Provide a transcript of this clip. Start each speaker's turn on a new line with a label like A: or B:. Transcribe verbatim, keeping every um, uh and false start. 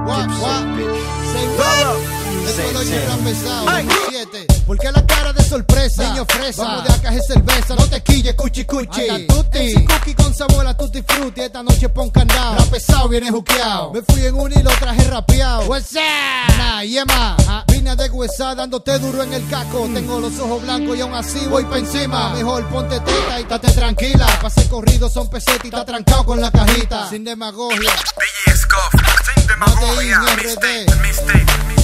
A: Esto lo llevan pesado. siete. ¿Por qué la cara de sorpresa? Niño fresa. Vamos de acá es cerveza. No te quilles, cuchi cuchi. Anda tutti. Ese cookie con sabor a tutti frutti. Esta noche pon candado. La pesado viene juqueado. Me fui en un hilo, traje rapeado. What's up? Nah, yema. Yeah, vine de huesa dándote duro en el casco. Mm. Tengo los ojos blancos y aún así voy pa' encima. Mejor ponte teta y estate tranquila. Pase corrido son pesetas y está trancado con la cajita. Sin demagogia.
B: D J Scoff, sin demagogia.
A: Mistake, mistake.